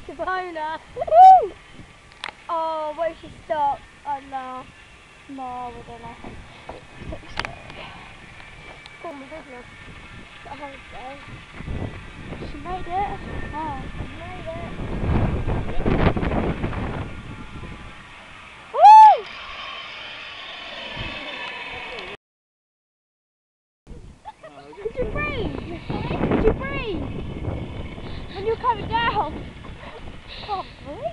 to Bona. Oh, where she stopped? Oh no. No, we're gonna. Oh my goodness. Got a whole day. She made it. Oh, she made it. Woo! Did you breathe? Did you breathe? When you were coming down? Can't breathe.